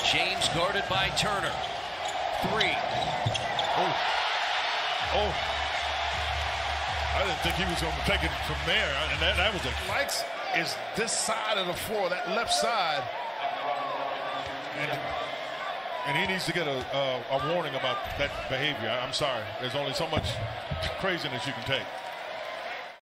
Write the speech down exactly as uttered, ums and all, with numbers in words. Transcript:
James guarded by Turner. Three. Oh. Oh. I didn't think he was going to take it from there. And that, that was a likes is this side of the floor, that left side. And, and he needs to get a, a, a warning about that behavior. I'm sorry. There's only so much craziness you can take.